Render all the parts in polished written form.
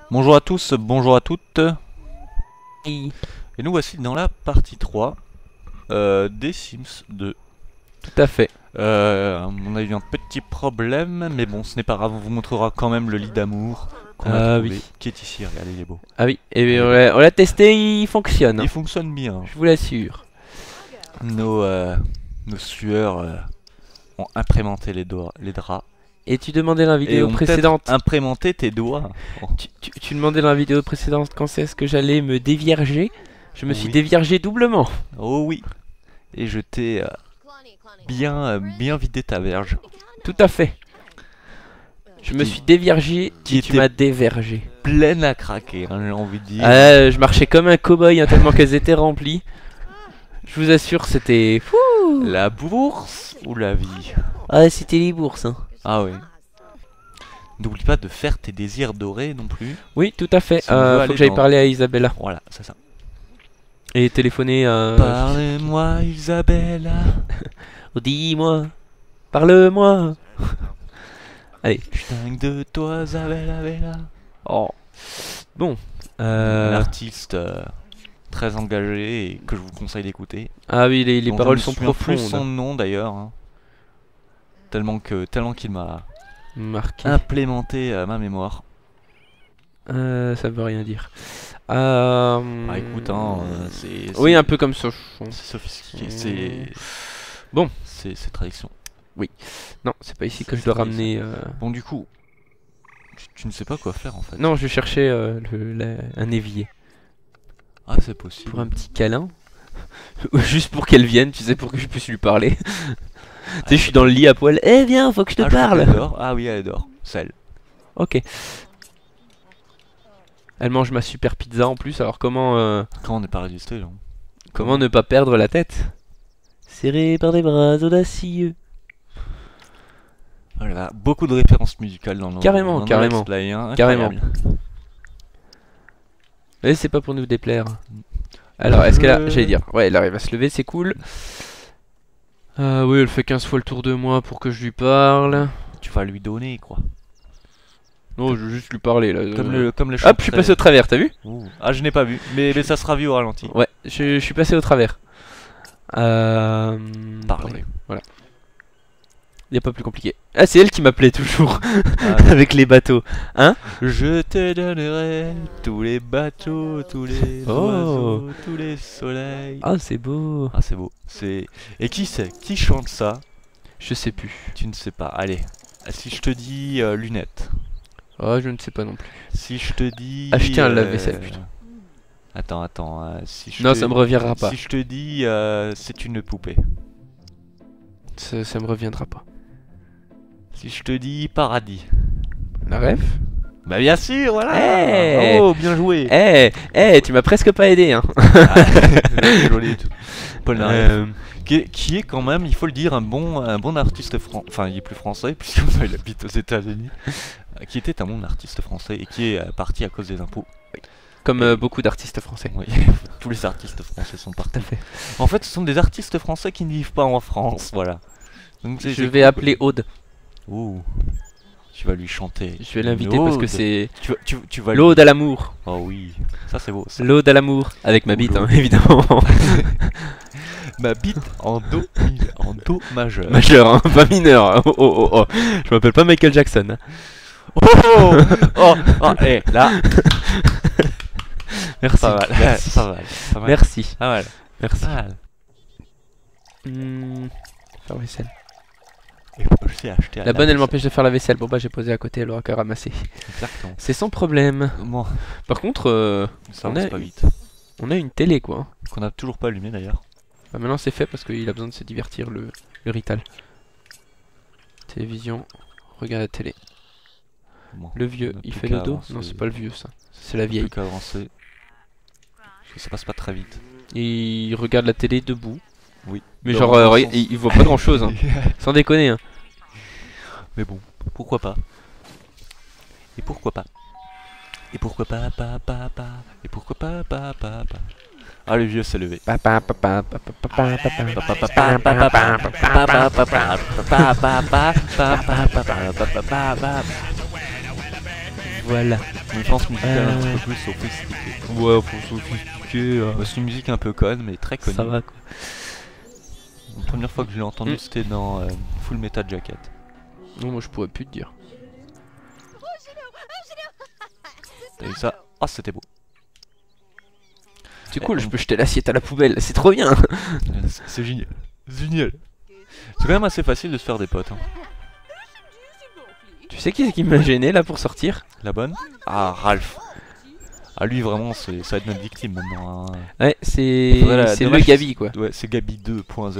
Bonjour à tous, bonjour à toutes. Oui. Et nous voici dans la partie 3 des Sims 2. Tout à fait. On a eu un petit problème, mais bon, ce n'est pas grave, on vous montrera quand même le lit d'amour qu'on a trouvé, oui. qui est ici, regardez, il est beau. Ah oui, et on l'a testé, il fonctionne. Il fonctionne bien. Je vous l'assure. Nos sueurs ont imprémenté les draps. Et tu demandais dans la Et vidéo ont précédente. peut-être imprémenté tes doigts. Oh. Tu demandais dans la vidéo précédente quand c'est-ce que j'allais me dévierger. Je me suis Oui. déviergé doublement. Oh oui. Et je t'ai bien vidé ta verge. Tout à fait. Je me suis déviergé qui et tu était- m'as dévergé. Pleine à craquer, hein, j'ai envie de dire. Je marchais comme un cow-boy hein, tellement qu'elles étaient remplies. Je vous assure, c'était fou. La bourse ou la vie? Ah, c'était les bourses. Hein. Ah oui. N'oublie pas de faire tes désirs dorés non plus. Oui, tout à fait. Si on veut Faut aller que j'aille dans- parler à Isabella. Voilà, c'est ça. Et téléphoner à... Parlez-moi Isabella. Oh, dis-moi. Parle-moi. Allez. Je suis dingue de toi Isabella Bella. Oh. Bon. Un artiste très engagé et que je vous conseille d'écouter. Ah oui, les Dont je paroles me sont souviens plus profondes. son nom d'ailleurs. Hein. Tellement qu'il m'a Marqué. implémenté à ma mémoire. Ça veut rien dire. Ah écoute, hein, Oui, un peu comme ça. c'est sophistiqué, c'est... Bon. C'est traduction. Non, c'est pas ici que Ça, je dois c'est ramener... Bon du coup, tu ne sais pas quoi faire en fait. Non, je cherchais un évier. Ah c'est possible. Pour un petit câlin. Juste pour qu'elle vienne, tu sais, pour que je puisse lui parler. Tu sais, je suis dans le lit à poil. Eh viens, faut que je te Ah, je crois parle. qu'elle dort. Ah oui, elle dort. Celle. Ok. Elle mange ma super pizza en plus, alors Quand on n'est pas résisté, là. comment ne pas perdre la tête? Serré par des bras audacieux. Voilà, beaucoup de références musicales dans nos Carrément, dans nos carrément. let's play, hein, Carrément. incroyable. Mais c'est pas pour nous déplaire. Alors, est-ce qu'elle a... J'allais dire, ouais, elle arrive à se lever, c'est cool. Oui, elle fait 15 fois le tour de moi pour que je lui parle. Tu vas lui donner quoi. Non, je veux juste lui parler là. Comme le Hop, je suis passé au travers, t'as vu? Ouh. Ah, je n'ai pas vu, mais ça sera vu au ralenti. Ouais, je suis passé au travers. Parler. Attendez, voilà. Y a pas plus compliqué. Ah, c'est elle qui m'appelait toujours Ah, avec les bateaux. je te donnerai tous les bateaux, tous les Oh. oiseaux, tous les soleils. Ah, c'est beau. Ah, c'est beau. Et qui c'est? Qui chante ça? Je sais plus. Tu ne sais pas. Allez. Si je te dis lunettes. Oh, je ne sais pas non plus. Si je te dis... Acheter un lave-vaisselle, putain. Attends. Si je Non, te- ça me reviendra pas. Si je te dis c'est une poupée. Ça me reviendra pas. Si je te dis paradis. La ref? Bah bien sûr, voilà. Hey. Oh, bien joué. Tu m'as presque pas aidé, hein. C'est joli et tout. Paul Naref. Qui est quand même, il faut le dire, un bon artiste français. Enfin, il est plus français puisque il habite aux États-Unis. Qui était un bon artiste français et qui est parti à cause des impôts. Comme beaucoup d'artistes français. Oui, tous les artistes français sont Tout partis. à fait. En fait, ce sont des artistes français qui ne vivent pas en France, voilà. Donc, Je vais appeler Aude. Ouh. Tu vas lui chanter. Je vais l'inviter parce que L'Aude. c'est Tu vas l'Aude à l'amour. Oh oui, ça c'est beau. Ça. L'Aude à l'amour. Avec ma Ou bite, hein, l'Aude. évidemment. Ma bite en do majeur. Majeur, hein, pas mineur. Oh. Je m'appelle pas Michael Jackson. Hein. Et là, Merci. pas mal. Merci. Pas mal. Merci. Pas mal. Merci. Pas mal. Faire vaisselle. Et je sais acheter à La bonne, elle vaisselle. m'empêche de faire la vaisselle. Bon bah j'ai posé à côté, elle aura qu'à ramasser. Exactement. C'est sans problème. Moi, Par contre, ça On avance a- pas vite. on a une télé quoi. Qu'on a toujours pas allumé d'ailleurs. Bah, maintenant c'est fait parce qu'il a besoin de se divertir le Rital. Télévision, regarde la télé. Bon, Le vieux, on a il plus fait qu'à le dos? avancer. Non, c'est pas le vieux ça. C'est la vieille. Plus qu'à avancer. Parce que ça passe pas très vite. Il regarde la télé debout. Oui. Mais Dans genre, le bon regarde, sens. il voit pas grand chose. Hein. Sans déconner. Hein. Mais bon, pourquoi pas? Et pourquoi pas? Et pourquoi pas? Et pourquoi pas? Ah, le vieux s'est levé. Voilà. Une influence musicale un petit peu plus sophistiquée. Ouais, faut sophistiquer. C'est une musique un peu conne, mais très connue. Ça va quoi. La première fois que je l'ai entendue, c'était dans Full Metal Jacket. Non, moi je pourrais plus te dire. T'as vu ça? Ah, c'était beau. C'est cool, je peux jeter l'assiette à la poubelle, c'est trop bien. C'est génial. C'est génial. C'est quand même assez facile de se faire des potes. Hein. Tu sais qui c'est qui m'a gêné là pour sortir? La bonne? Ah, Ralph. Ah, lui vraiment, ça va être notre victime maintenant. Hein. Ouais, c'est Voilà, le dommage, Gabi quoi. Ouais, c'est Gabi 2.0.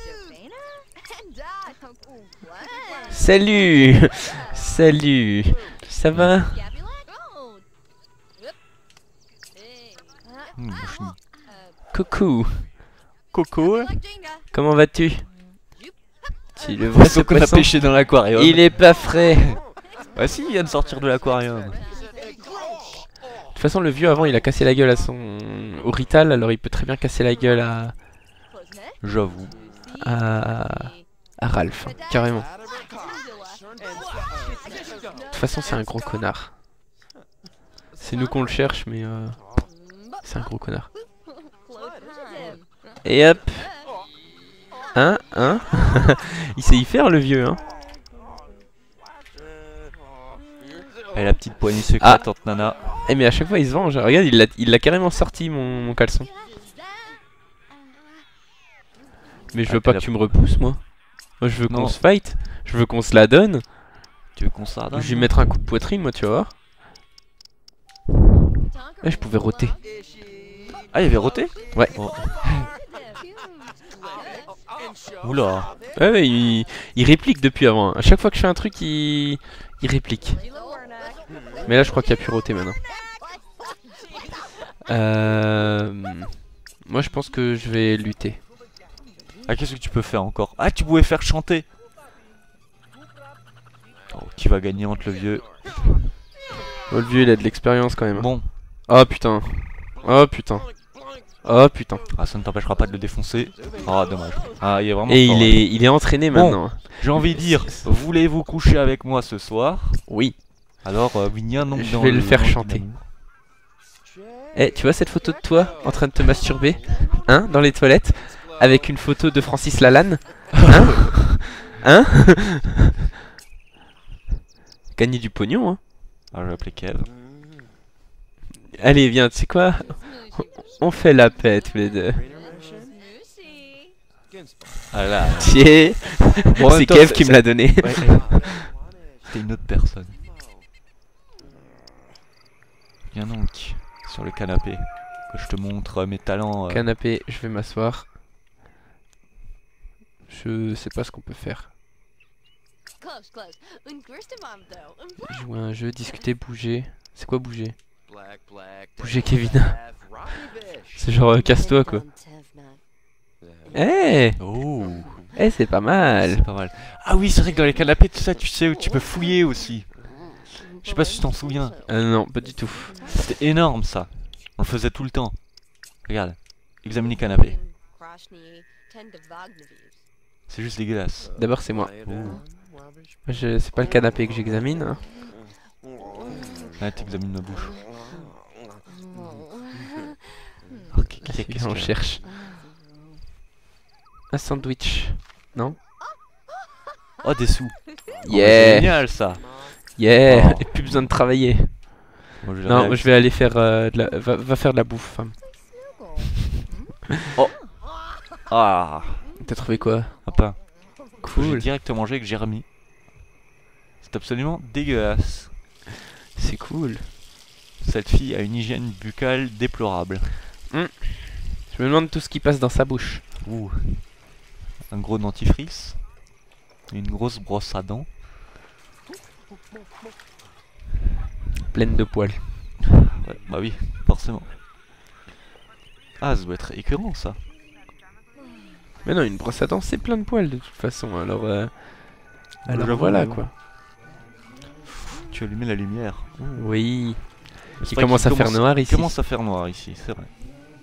Salut. Salut. Ça va? Coucou. Coco. Comment vas-tu? Tu le vois ce qu'on a poisson? pêché dans l'aquarium. Il est pas frais. Bah si, il vient de sortir de l'aquarium. De toute façon, le vieux avant, il a cassé la gueule à son au Rital, alors il peut très bien casser la gueule J'avoue. à Ralph, carrément. De toute façon, c'est un gros connard. C'est nous qu'on le cherche, mais c'est un gros connard. Et hop. Hein. Il sait y faire le vieux, hein. Et la petite poignée secrète entre Nana. Eh mais à chaque fois il se venge. Regarde, il l'a carrément sorti mon caleçon. Mais je veux pas que tu me repousses, moi. Moi je veux qu'on se fight. Je veux qu'on se la donne. Tu veux qu'on se la donne? Je vais lui mettre un coup de poitrine, moi, tu vas voir. Ouais, je pouvais roter. Ah, il y avait roté? Ouais. Oh. Oula. Ouais, il réplique depuis avant. À chaque fois que je fais un truc, il réplique. Mais là, je crois qu'il y a plus roté maintenant. Moi, je pense que je vais lutter. Ah, qu'est-ce que tu peux faire encore? Ah, tu pouvais faire chanter. Oh, qui va gagner entre le vieux? Oh, le vieux, il a de l'expérience quand même. Bon. Oh putain. Oh putain. Oh putain. Ah, ça ne t'empêchera pas de le défoncer. Ah, dommage. Ah, il est vraiment Et fort, il est entraîné maintenant. J'ai envie de dire, voulez-vous coucher avec moi ce soir? Oui. Alors, viens donc je vais le faire chanter. Eh, tu vois cette photo de toi en train de te masturber, hein, dans les toilettes, avec une photo de Francis Lalanne, hein, hein. Gagner du pognon, hein. Ah, je vais appeler Kev. Allez, viens, tu sais quoi? On fait la paix tous les deux. Ah là. Tiens, bon, c'est Kev qui me l'a donné. Ouais, c'était une autre personne. Viens donc sur le canapé que je te montre mes talents. Canapé, je vais m'asseoir. Je sais pas ce qu'on peut faire. Jouer à un jeu, discuter, bouger. C'est quoi bouger? Bouger Kevin. C'est genre casse-toi quoi. Eh, Oh, c'est pas mal. c'est pas mal. Ah oui, c'est vrai que dans les canapés, tout ça, tu sais où tu peux fouiller aussi. Je sais pas si tu t'en souviens. Non, pas du tout. C'était énorme ça. On le faisait tout le temps. Regarde, examiner canapé. C'est juste dégueulasse. D'abord c'est moi. C'est pas le canapé que j'examine. Hein. Là, t'examines ma bouche. Oh, qu'est-ce On que cherche. Un sandwich. Non? Oh, des sous. Yeah. Génial ça. Yeah. Oh. Et plus besoin de travailler. Bon, Non, moi je vais aller faire va faire de la bouffe, femme. Oh. Ah. T'as trouvé quoi? Un pain. J'ai Cool. direct mangé avec Jérémy. C'est absolument dégueulasse. C'est cool. Cette fille a une hygiène buccale déplorable. Je me demande tout ce qui passe dans sa bouche. Ouh. Un gros dentifrice. Une grosse brosse à dents. Pleine de poils. Ouais, bah oui, forcément. Ah, ça doit être écœurant ça. Mais non, une brosse à dents c'est plein de poils de toute façon. Alors J'avoue, voilà j'avoue. quoi. Tu as allumé la lumière. Oui. C'est Il vrai commence qu'il à faire noir Il ici. commence à faire noir ici, c'est vrai.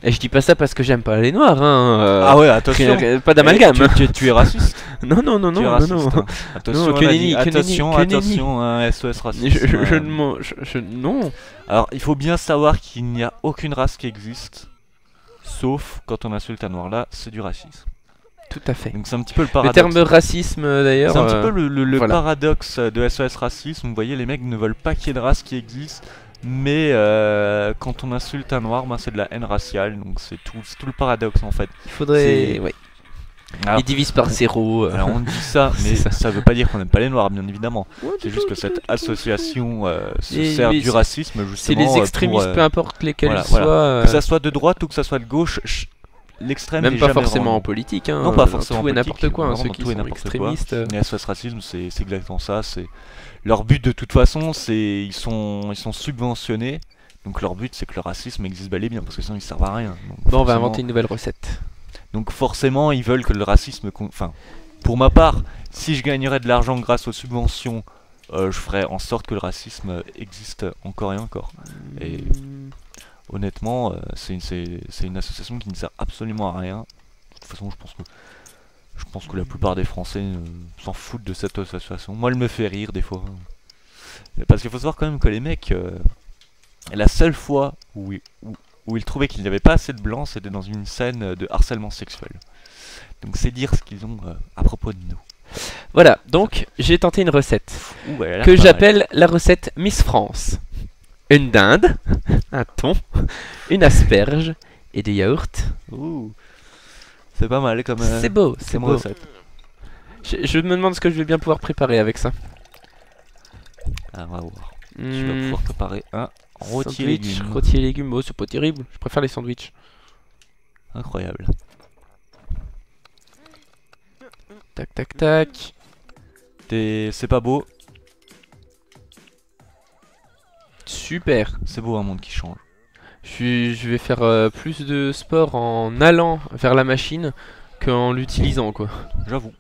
Et je dis pas ça parce que j'aime pas les noirs, hein. Ah ouais, attention. Pas d'amalgame. Tu es raciste. Non, non, non, Tu es non, raciste, non. hein. Attention, Non, que nenni, que attention, nenni, que attention, hein, SOS racisme. Je ne m'en... Non. Alors, il faut bien savoir qu'il n'y a aucune race qui existe, sauf quand on insulte un noir. Là, c'est du racisme. Tout à fait. Donc c'est un petit peu le Le paradoxe. terme racisme, d'ailleurs... C'est un petit peu le voilà. paradoxe de SOS racisme. Vous voyez, les mecs ne veulent pas qu'il y ait de race qui existe, mais quand on insulte un noir, ben, c'est de la haine raciale. Donc c'est tout le paradoxe en fait. Il faudrait... Ouais. Alors, Ils divisent par 0. alors on dit ça, mais ça veut pas dire qu'on n'aime pas les noirs, bien évidemment. C'est juste que cette association se sert du racisme justement. C'est les extrémistes, pour, peu importe lesquels voilà, soient. voilà. Que ça soit de droite ou que ça soit de gauche, l'extrême même n'est pas jamais forcément vraiment en politique, hein. Non, pas forcément tout et politique, n'importe quoi, hein, vraiment ceux dans qui tout et sont n'importe extrémistes. Les SOS racisme, c'est exactement ça. C'est leur but de toute façon, c'est ils sont subventionnés. Donc leur but, c'est que le racisme existe bel et bien, parce que sinon ils servent à rien. Donc, bon, on va inventer une nouvelle recette. Donc forcément, ils veulent que le racisme... Enfin, pour ma part, si je gagnerais de l'argent grâce aux subventions, je ferais en sorte que le racisme existe encore et encore. Et honnêtement, c'est une association qui ne sert absolument à rien. De toute façon, je pense que la plupart des Français s'en foutent de cette association. Moi, elle me fait rire des fois. Parce qu'il faut savoir quand même que les mecs... la seule fois où ils trouvaient qu'il n'y avait pas assez de blancs, c'était dans une scène de harcèlement sexuel. Donc c'est dire ce qu'ils ont à propos de nous. Voilà, donc j'ai tenté une recette Ouh, elle a l'air que pas mal. j'appelle la recette Miss France. Une dinde, un thon, une asperge et du yaourt. Ouh. C'est pas mal comme C'est beau, c'est beau. recette. Je me demande ce que je vais bien pouvoir préparer avec ça. Ah, on va voir. Tu vas pouvoir préparer un rôti sandwich, légumes. rôti et légumes, oh, c'est pas terrible. Je préfère les sandwichs. Incroyable. Tac, tac, tac. C'est pas beau, Super. c'est beau un monde qui change. Je vais faire plus de sport en allant vers la machine qu'en l'utilisant, quoi. J'avoue.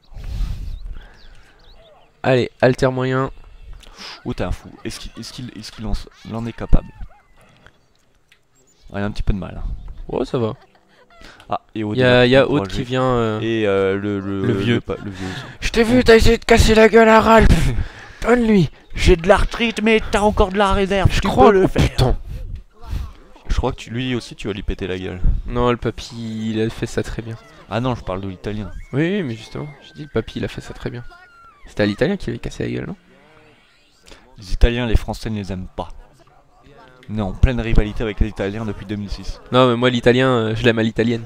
Allez, alter moyen. Oh, t'es un fou. Est-ce qu'il en est capable? Ouais, il a un petit peu de mal. Oh, ça va. Ah, et Aude, Il y a il Aude qui vient. Et le vieux. Le vieux aussi. Je t'ai vu, t'as essayé de casser la gueule à Ralph. Donne-lui. J'ai de l'arthrite, mais t'as encore de la réserve. Je crois le oh, faire. putain. Je crois que lui aussi, tu vas lui péter la gueule. Non, le papy, il a fait ça très bien. Ah non, je parle de l'italien. Oui, oui, mais justement, j'ai dit le papy, il a fait ça très bien. C'était à l'italien qui avait cassé la gueule, non? Les Italiens, les Français ne les aiment pas. On est en pleine rivalité avec les Italiens depuis 2006. Non, mais moi, l'italien, je l'aime à l'italienne.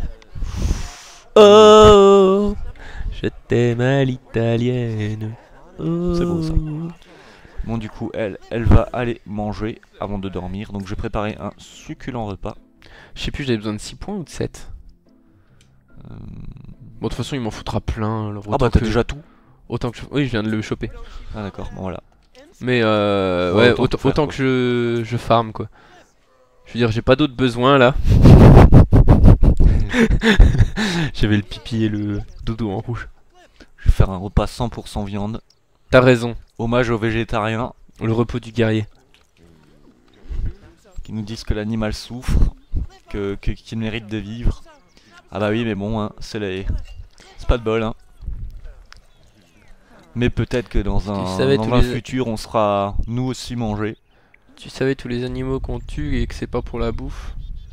Oh, je t'aime à l'italienne. Oh. C'est beau ça. Bon, du coup, elle va aller manger avant de dormir. Donc, je vais préparer un succulent repas. Je sais plus, j'avais besoin de 6 points ou de 7. Bon, de toute façon, il m'en foutra plein. Alors, Ah bah, t'as déjà tout. Autant que oui, je viens de le choper. Ah d'accord, bon voilà. Mais Ouais, ouais, autant faire, autant que je farm, quoi. Je veux dire, j'ai pas d'autres besoins, là. J'avais le pipi et le dodo en rouge. Je vais faire un repas 100% viande. T'as raison. Hommage aux végétariens Le repos du guerrier. qui nous disent que l'animal souffre, qu'il mérite de vivre. Ah bah oui, mais bon, hein, c'est pas de bol, hein. Mais peut-être que dans un futur, on sera nous aussi mangés. Tu savais tous les animaux qu'on tue et que c'est pas pour la bouffe.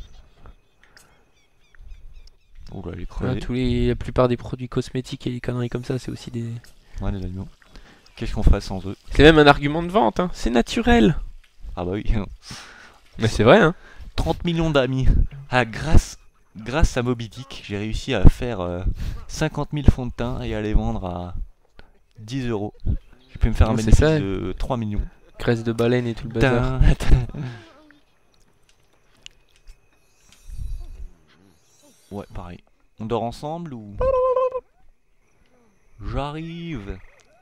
Oula, les Voilà, crevés. la plupart des produits cosmétiques et les conneries comme ça, c'est aussi des... Ouais, les animaux. Qu'est-ce qu'on ferait sans eux? C'est même un argument de vente, hein. C'est naturel. Ah bah oui. Mais c'est vrai, hein. 30 millions d'amis. Ah, grâce à Moby Dick, j'ai réussi à faire 50 000 fonds de teint et à les vendre à 10 €. Je peux me faire un Ouais, c'est bénéfice ça. de 3 millions. Graisse de baleine et tout le bazar. Ouais, pareil. On dort ensemble ou... J'arrive.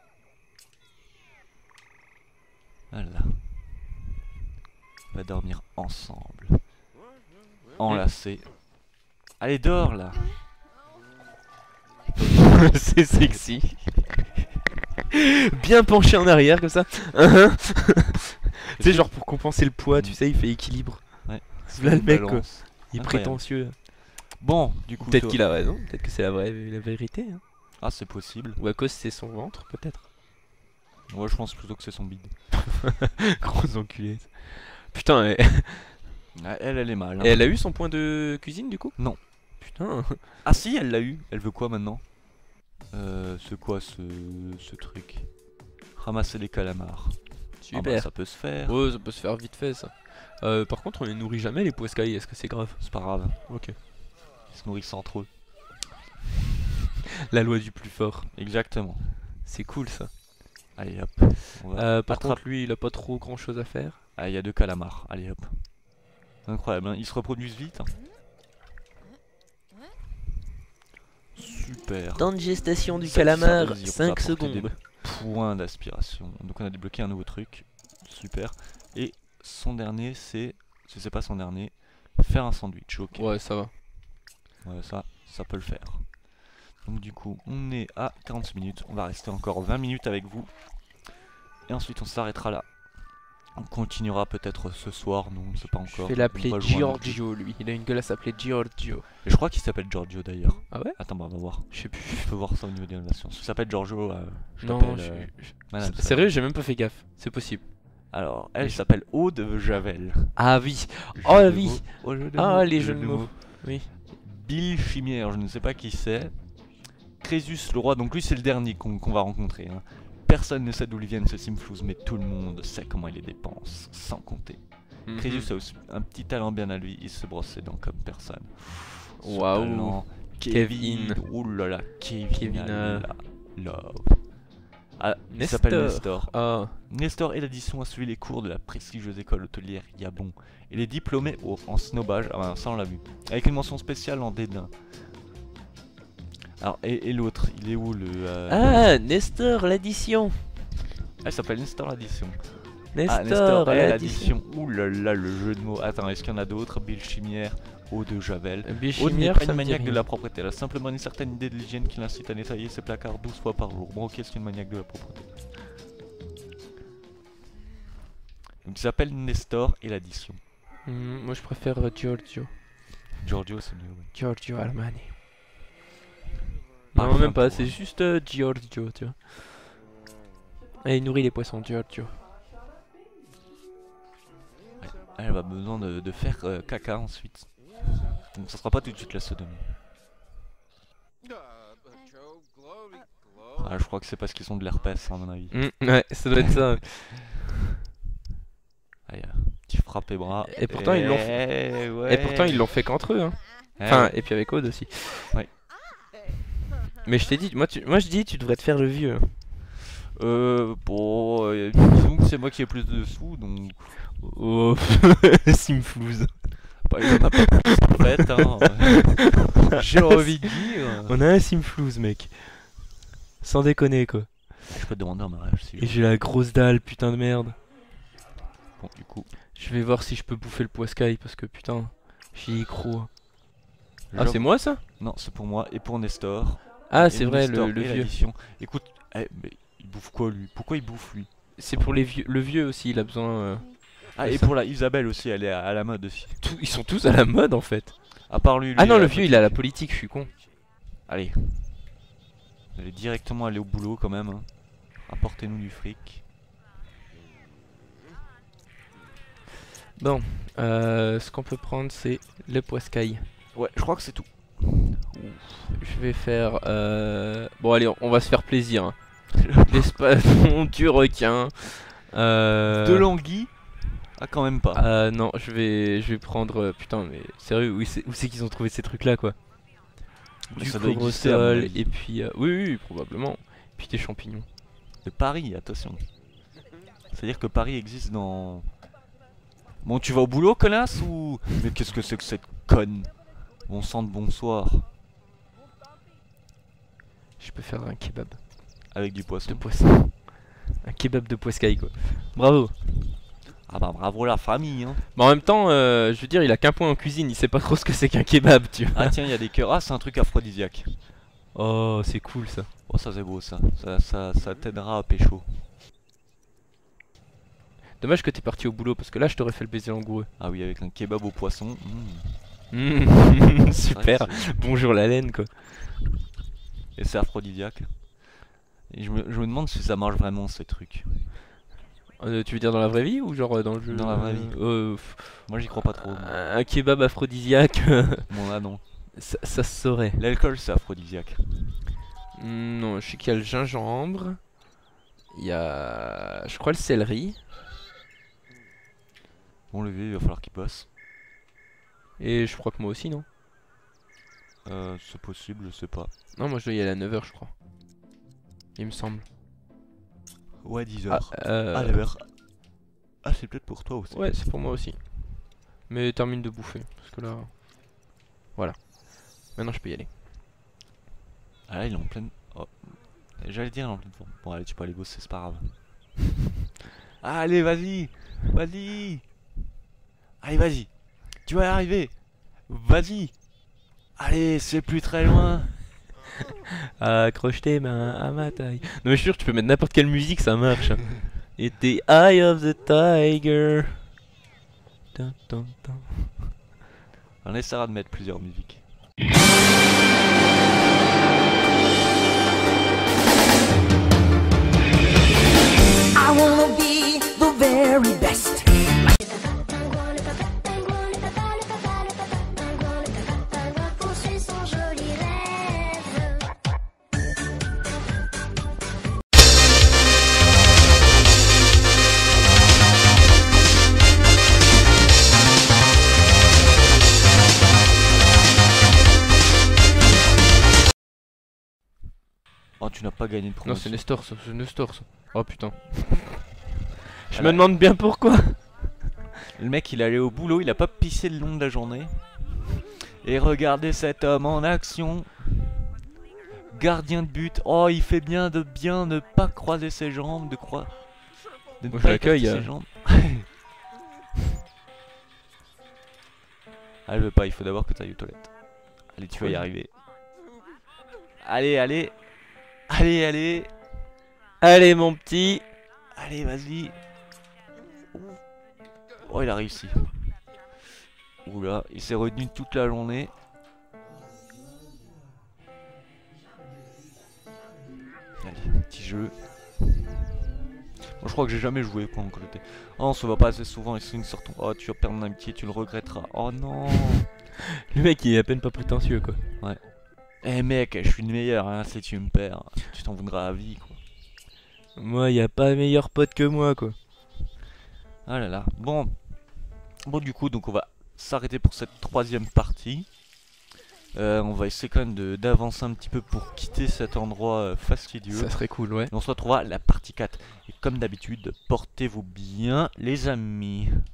Voilà. On va dormir ensemble. Enlacés. Allez, dors là. C'est sexy. Bien penché en arrière comme ça. Tu sais, genre pour compenser le poids, tu sais, il fait équilibre. Ouais. Là le mec, quoi. Balance. Il est Incroyable. prétentieux. Bon, du coup. Peut-être qu'il a raison, peut-être que c'est la vérité. Hein. Ah, c'est possible. Ou à cause c'est son ventre, peut-être. Ouais, je pense plutôt que c'est son bide. Gros enculé. Putain, Elle est mal. Hein. Et elle a eu son point de cuisine du coup? Non. Putain. Ah si, elle l'a eu. Elle veut quoi maintenant? C'est quoi ce truc? Ramasser les calamars. Super. Ah bah, ça peut se faire. Ouais, ça peut se faire vite fait ça. Par contre, on les nourrit jamais les poiscailles, est-ce que c'est grave? C'est pas grave. Ok. Ils se nourrissent entre eux. La loi du plus fort. Exactement. C'est cool ça. Allez hop. Par contre, lui, il a pas trop grand chose à faire. Ah, il y a 2 calamars. Allez hop. Incroyable, hein. Ils se reproduisent vite. Hein. Super. Temps de gestation du Ça calamar, veut dire 5 ça va apporter secondes. Point d'aspiration. Donc on a débloqué un nouveau truc. Super. Et son dernier, c'est... Si c'est pas son dernier, faire un sandwich. Ok. Ouais, ça va. Ouais, ça peut le faire. Donc du coup, on est à 40 minutes. On va rester encore 20 minutes avec vous. Et ensuite, on s'arrêtera là. On continuera peut-être ce soir, non, on sait pas encore. Je vais l'appeler On va jouer à un autre jeu. Giorgio, lui. Il a une gueule à s'appeler Giorgio. Et je crois qu'il s'appelle Giorgio d'ailleurs. Ah ouais? Attends, bah, on va voir. Je sais plus. Je peux voir ça au niveau des innovations. Si ça s'appelle Giorgio, je Non, t'appelle Madame Sal. sérieux, j'ai même pas fait gaffe. C'est possible. Alors, elle s'appelle Aude Javel. Ah oui. Jeu Oh de oui. mots, oh, jeu de Ah, mots, les jeu jeux de mots. Oui. Bill Chimière, je ne sais pas qui c'est. Crésus le roi, donc lui c'est le dernier qu'on va rencontrer. Hein. Personne ne sait d'où ils viennent ces Simflouz, mais tout le monde sait comment il les dépense, sans compter. Crésus a aussi un petit talent bien à lui, il se brosse les dents comme personne. Ce Waouh. talent, Kevin. Ouh là là, Kevin. Kevin, Love. Ah, il Nestor. s'appelle Nestor. Ah. Nestor et l'addition a suivi les cours de la prestigieuse école hôtelière Yabon. Il est diplômé en snobage, ah ben, ça on l'a vu, avec une mention spéciale en dédain. Alors, et l'autre, il est où le... Ah, Nestor, l'addition. Elle s'appelle Nestor l'addition. Nestor, et l'addition. l'addition. Ouh là là, le jeu de mots. Attends, est-ce qu'il y en a d'autres? Bill Chimière, Eau de Javel. Aude n'est Bichimière, pas ça une me dit maniaque de rien. la propreté, elle a simplement une certaine idée de l'hygiène qui l'incite à nettoyer ses placards 12 fois par jour. Bon, ok, c'est une maniaque de la propreté. Donc, il s'appelle Nestor et l'addition. Moi je préfère Giorgio. Giorgio, c'est mieux, oui. Giorgio Armani. Parfum Non, même pas, pour- c'est juste Giorgio, tu vois. Et il nourrit les poissons, Giorgio. Elle va besoin de faire caca ensuite. Donc, ça sera pas tout de suite la sodomie. Ah, je crois que c'est parce qu'ils ont de l'herpès, à mon avis. Ouais, ça doit être ça. Allez, petit frappe et bras. Et pourtant, ils l'ont fait. Et pourtant, ils l'ont fait qu'entre eux, hein. Eh Enfin, ouais. et puis avec Aude aussi. Ouais. Mais je t'ai dit, moi je dis, tu devrais te faire le vieux. Bon, disons que c'est moi qui ai plus de sous, donc. Oh, Simflouz. Bah, il y en a pas plus en fait, hein. J'ai envie de dire. On a un Simflouz, mec. Sans déconner, quoi. Je peux te demander un mariage si Et j'ai la grosse dalle, putain de merde. Bon, du coup. Je vais voir si je peux bouffer le poiscaille parce que putain, j'y crois. Ah, j'avoue- c'est moi ça? Non, c'est pour moi et pour Nestor. Ah, Et c'est vrai, Nestor le et vieux. l'addition. Écoute, mais il bouffe quoi lui? Pourquoi il bouffe lui? C'est pour les vieux. Le vieux aussi, il a besoin. Ah, c'est et ça. pour la Isabelle aussi, elle est à la mode aussi. Ils sont tous à la mode en fait. À part lui. Ah non, il le a vieux il a la politique, je suis con. Allez. Vous allez directement aller au boulot quand même. Hein. Apportez-nous du fric. Bon, ce qu'on peut prendre c'est le poiscaille. Ouais, je crois que c'est tout. Je vais faire. Bon, allez, on va se faire plaisir. Hein. L'espadon du requin. De l'anguille. Ah, quand même pas. Non, je vais prendre. Putain, mais sérieux, où c'est qu'ils ont trouvé ces trucs là quoi? Mais Du ça doit exister, à mon couvre-sol, avis. et puis. Oui, probablement. Puis des champignons. De Paris, attention. C'est-à-dire que Paris existe dans... Bon, tu vas au boulot, connasse, ou... Mais qu'est-ce que c'est que cette conne? Bon sang de bonsoir. Je peux faire un kebab Avec du poisson. de poisson. Un kebab de poiscaille quoi. Bravo. Ah bah bravo la famille, hein. Mais en même temps, je veux dire, il a qu'un point en cuisine, il sait pas trop ce que c'est qu'un kebab, tu vois. Ah tiens, il y a des cœurs. Ah, c'est un truc aphrodisiaque. Oh, c'est cool ça. Oh, ça c'est beau ça. Ça t'aidera à pécho. Dommage que t'es parti au boulot parce que là je t'aurais fait le baiser langoureux. Ah oui, avec un kebab au poisson. Super. Bonjour la laine quoi. Et c'est aphrodisiaque. Et je me demande si ça marche vraiment ces trucs. Tu veux dire dans la vraie vie ou genre dans le jeu? Dans la vraie vie. Moi j'y crois pas trop. Un kebab aphrodisiaque. Bon là non. Ça se saurait. L'alcool c'est aphrodisiaque. Non, je sais qu'il y a le gingembre. Il y a, je crois, le céleri. Bon, le vieux, il va falloir qu'il passe. Et je crois que moi aussi, non? C'est possible, je sais pas. Non, moi je dois y aller à 9h, je crois. Il me semble. Ouais, 10h. Ah, 9h. Ah, c'est peut-être pour toi aussi. Ouais, c'est pour moi aussi. Mais termine de bouffer, parce que là... Voilà. Maintenant, je peux y aller. Ah là, il est en pleine... Oh. J'allais dire, il est en pleine forme. Bon, allez, tu peux aller bosser, c'est pas grave. Allez, vas-y. Vas-y. Allez, vas-y. Tu vas y arriver. Vas-y. Allez, c'est plus très loin. Accroche tes mains à ma taille. Non mais je suis sûr que tu peux mettre n'importe quelle musique, ça marche. Et the eye of the tiger. Dun, dun, dun. On essaiera de mettre plusieurs musiques. I wanna be the very best. Oh, tu n'as pas gagné de promotion. Non, c'est Nestor ça, c'est Nestor ça. Oh putain. Je me demande bien pourquoi. Le mec, il est allé au boulot, il a pas pissé le long de la journée. Et regardez cet homme en action. Gardien de but. Oh, il fait bien ne pas croiser ses jambes, de Moi, pas je l'accueille, écarter ses jambes. Ah, elle veut pas, il faut d'abord que tu ailles aux toilettes. Allez, tu vas y arriver. Allez, allez. Allez, allez. Allez mon petit. Allez, vas-y. Oh, il a réussi. Oula, il s'est retenu toute la journée. Allez, petit jeu. Moi, je crois que j'ai jamais joué pendant que j'étais. Oh, on se voit pas assez souvent et c'est une sorte. Oh, tu vas perdre une amitié, tu le regretteras. Oh non. Le mec il est à peine pas prétentieux quoi. Ouais. Eh mec, je suis le meilleur, hein, si tu me perds, tu t'en voudras à vie quoi. Moi y a pas meilleur pote que moi quoi. Ah là là. Bon, du coup, donc on va s'arrêter pour cette troisième partie. On va essayer quand même d'avancer un petit peu pour quitter cet endroit fastidieux. Ça serait cool, ouais. Et on se retrouvera à la partie 4. Et comme d'habitude, portez-vous bien les amis.